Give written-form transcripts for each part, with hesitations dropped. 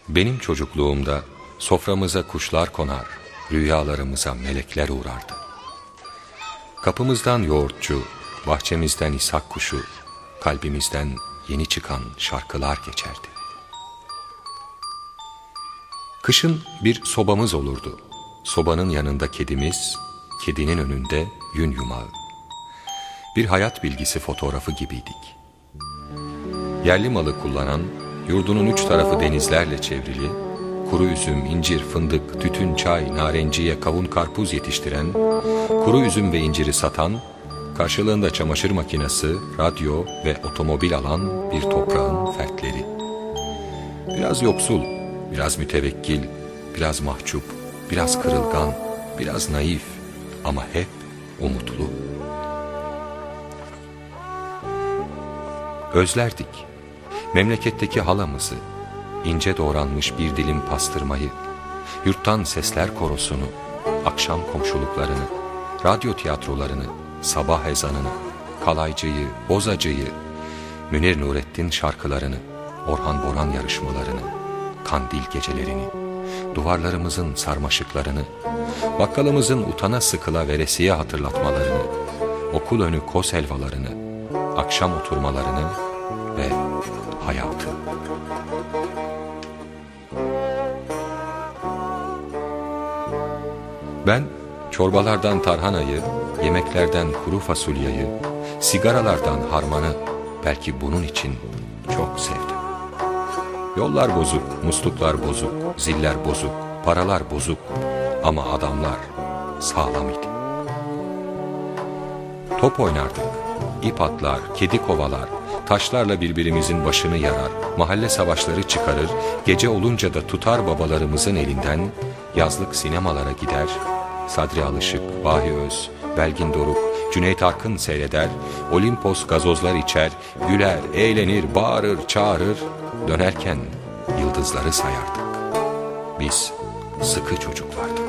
Benim çocukluğumda soframıza kuşlar konar, rüyalarımıza melekler uğrardı. Kapımızdan yoğurtçu, bahçemizden ishak kuşu, kalbimizden yeni çıkan şarkılar geçerdi. Kışın bir sobamız olurdu. Sobanın yanında kedimiz, kedinin önünde yün yumağı. Bir hayat bilgisi fotoğrafı gibiydik. Yerli malı kullanan, yurdunun 3 tarafı denizlerle çevrili, kuru üzüm, incir, fındık, tütün, çay, narenciye, kavun, karpuz yetiştiren, kuru üzüm ve inciri satan, karşılığında çamaşır makinesi, radyo ve otomobil alan bir toprağın fertleri. Biraz yoksul, biraz mütevekkil, biraz mahcup, biraz kırılgan, biraz naif ama hep umutlu. Özlerdik memleketteki halamızı, ince doğranmış bir dilim pastırmayı, yurttan sesler korosunu, akşam komşuluklarını, radyo tiyatrolarını, sabah ezanını, kalaycıyı, bozacıyı, Münir Nurettin şarkılarını, Orhan Boran yarışmalarını, kandil gecelerini, duvarlarımızın sarmaşıklarını, bakkalımızın utana sıkıla veresiye hatırlatmalarını, okul önü kos helvalarını, akşam oturmalarını ve hayatı. Ben çorbalardan tarhanayı, yemeklerden kuru fasulyeyi, sigaralardan harmanı belki bunun için çok sevdim. Yollar bozuk, musluklar bozuk, ziller bozuk, paralar bozuk ama adamlar sağlam idi. Top oynardık, ip atlar, kedi kovalar, taşlarla birbirimizin başını yarar, mahalle savaşları çıkarır, gece olunca da tutar babalarımızın elinden, yazlık sinemalara gider, Sadri Alışık, Bahi Öz, Belgin Doruk, Cüneyt Arkın seyreder, Olimpos gazozlar içer, güler, eğlenir, bağırır, çağırır, dönerken yıldızları sayardık. Biz sıkı çocuklardık.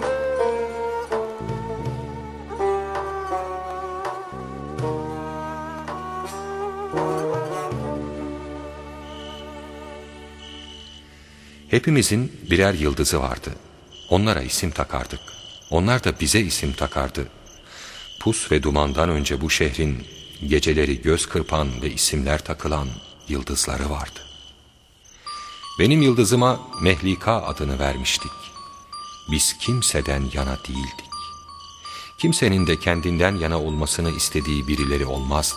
Hepimizin birer yıldızı vardı. Onlara isim takardık. Onlar da bize isim takardı. Pus ve dumandan önce bu şehrin geceleri göz kırpan ve isimler takılan yıldızları vardı. Benim yıldızıma Mehlika adını vermiştik. Biz kimseden yana değildik. Kimsenin de kendinden yana olmasını istediği birileri olmazdı.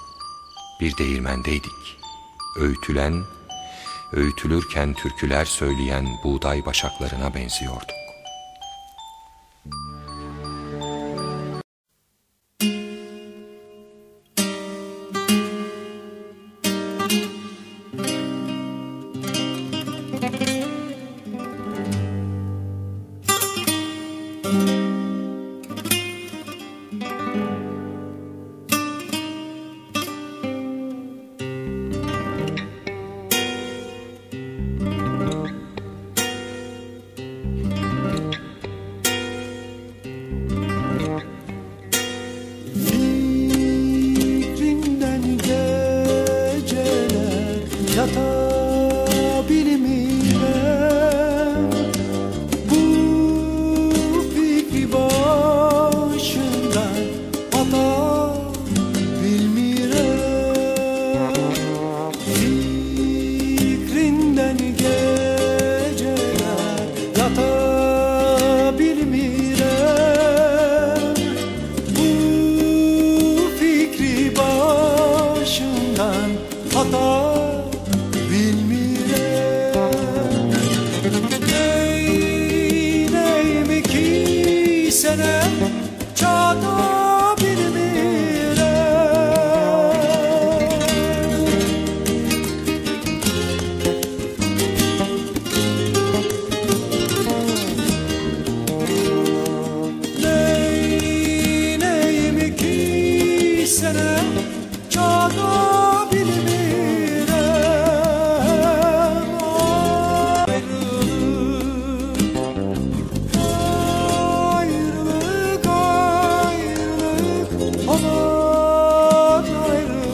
Bir değirmendeydik. Öğütülen, öğütülürken türküler söyleyen buğday başaklarına benziyorduk.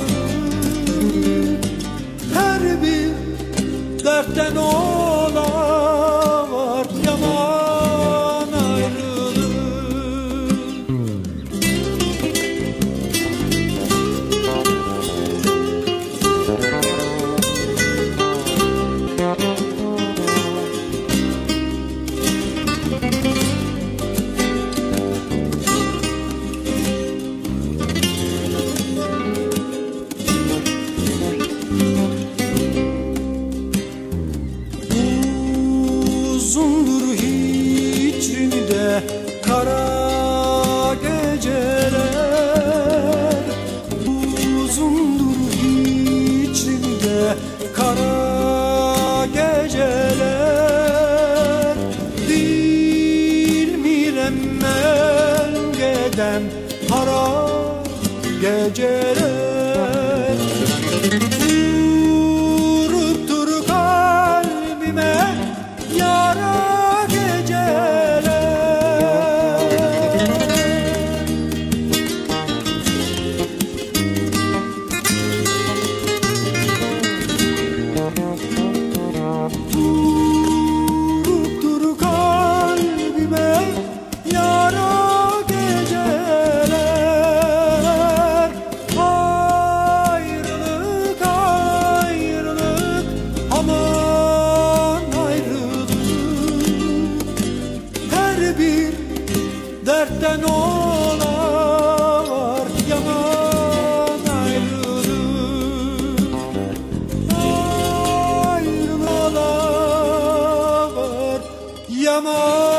dertten olan Uzundur hicrimde kara geceler, uzundur hicrimde kara geceler. Bilmirem men gedem hara geceler. Vuruptur kalbime yara geceler. Vuruptur kalbime yara geceler. Ayrılık ayrılık aman ayrılık. Her bir dertten ola var yaman ayrılık. Ayrılık ola var yaman